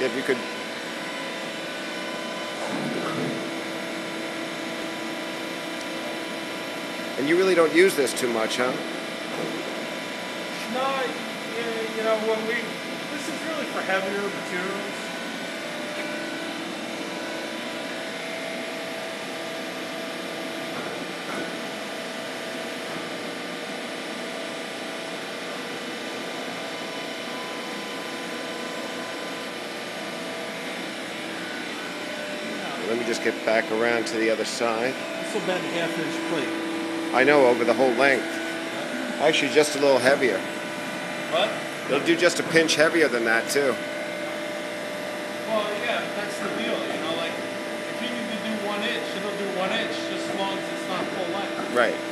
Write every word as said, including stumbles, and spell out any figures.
If you could. And you really don't use this too much, huh? No, yeah, you know, when we, this is really for heavier materials. Let me just get back around to the other side. This will bend half inch plate. I know, over the whole length. Actually, just a little heavier. What? They'll do just a pinch heavier than that, too. Well, yeah, that's the deal, you know, like, if you need to do one inch, it'll do one inch, just as long as it's not full length. Right.